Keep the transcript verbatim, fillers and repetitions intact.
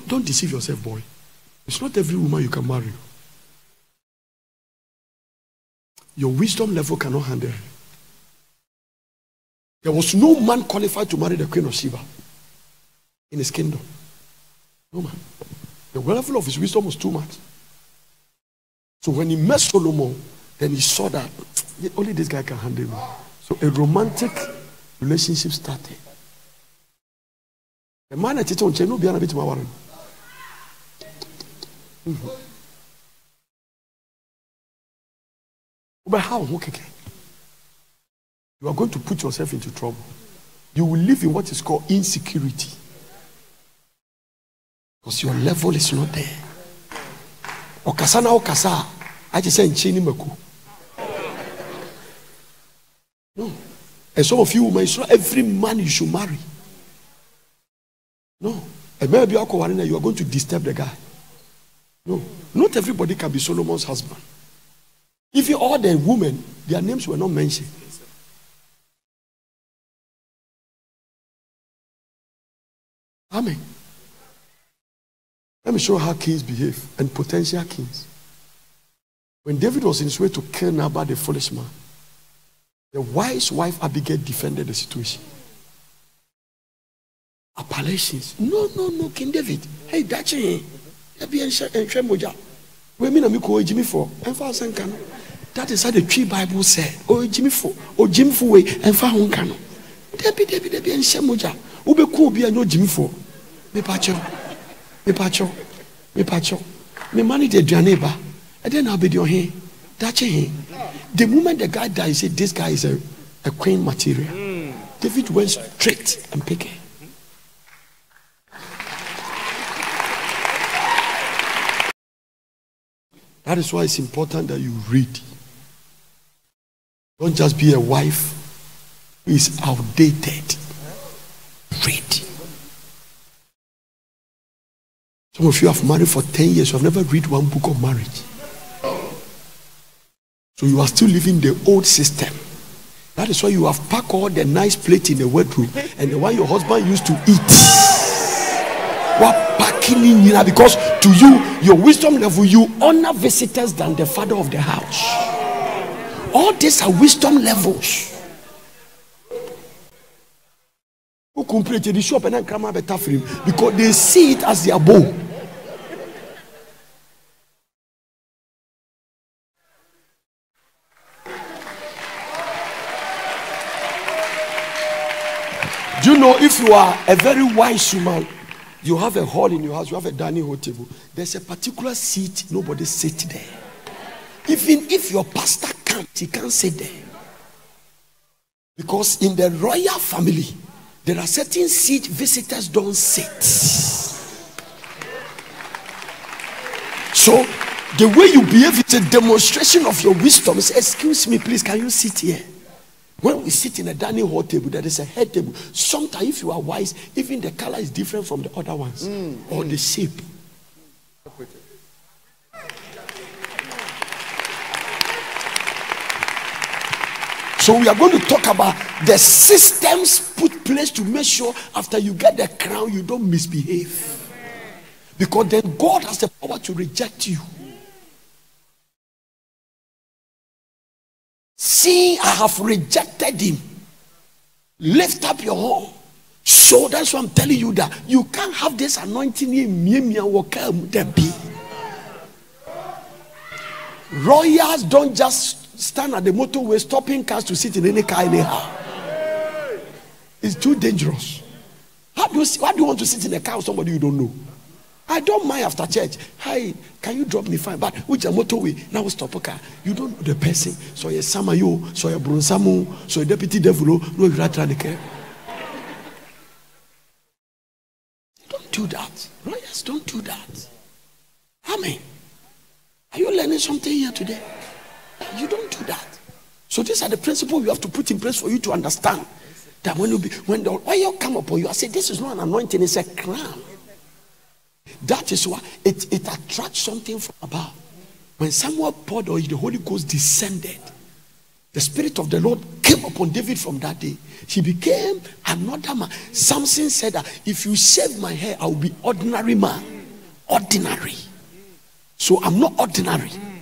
don't, don't deceive yourself, boy. It's not every woman you can marry. Your wisdom level cannot handle it. There was no man qualified to marry the Queen of Sheba in his kingdom. No man. The level of his wisdom was too much. So when he met Solomon, then he saw that only this guy can handle me. So a romantic relationship started. The man at no be a bit more. But how? Okay. You are going to put yourself into trouble. You will live in what is called insecurity. Because your level is not there. Okasana okasa. I just say nchini meku. No. And some of you women, it's not every man you should marry. No. And maybe you are going to disturb the guy. No. Not everybody can be Solomon's husband. If you all the women, their names were not mentioned. Amen. Let me show how kings behave and potential kings. When David was in his way to kill Nabal the foolish man, the wise wife Abigail defended the situation. Appellations. No, no, no, King David. Hey, that's it. We mean I'm going Jimmy for and for Sankano. That is how the tree Bible said. Oh, Jimmy for, oh, Jimmy for way and for Hunkano. Debbie, Debbie, Debbie, and Shamoja. Ube cool be a no Jimmy for. Me pacho, me pacho, me pacho. Me money the Janeba. And then I'll be your hand. That's it. The moment the guy died, he said, this guy is a, a queen material. Mm. David went straight and picked it. That is why it's important that you read. Don't just be a wife who is outdated. Read. Some of you have married for ten years. You have never read one book of marriage. So you are still living the old system. That is why you have packed all the nice plate in the wardrobe and the one your husband used to eat. What packing in here? Because to you, your wisdom level, you honor visitors than the father of the house. All these are wisdom levels. Who completed the shop and then come better for him because they see it as their bow. Do you know if you are a very wise woman, you have a hall in your house, you have a dining hall table, there's a particular seat, nobody sits there. Even if your pastor can't, he can't sit there. Because in the royal family, there are certain seats visitors don't sit. So, the way you behave is a demonstration of your wisdom. Say, excuse me, please, can you sit here? When we sit in a dining hall table, there is a head table. Sometimes, if you are wise, even the color is different from the other ones, mm, or mm. the shape. So we are going to talk about the systems put place to make sure after you get the crown, you don't misbehave. Because then God has the power to reject you. See, I have rejected him. Lift up your horn. So that's why I'm telling you that you can't have this anointing in Royals don't just stand at the motorway stopping cars to sit in any car anyhow. It's too dangerous. How do you see, why do you want to sit in a car with somebody you don't know? I don't mind after church. Hi, can you drop me fine? But which a motorway now stop a car. You don't know the person. So you're Samayo, so you're Brunsamu, so you're Deputy Devil, no you rat the care. Don't do that. Lawyers don't do that. Amen. Are you learning something here today? You don't do that. So these are the principles you have to put in place for you to understand that when you be when the oil come upon you, I say this is not an anointing, it's a crown. That is why it, it attracts something from above. When someone poured oil, the Holy Ghost descended. The Spirit of the Lord came upon David from that day. He became another man. Samson said that if you shave my hair, I will be ordinary man. ordinary. So I'm not ordinary.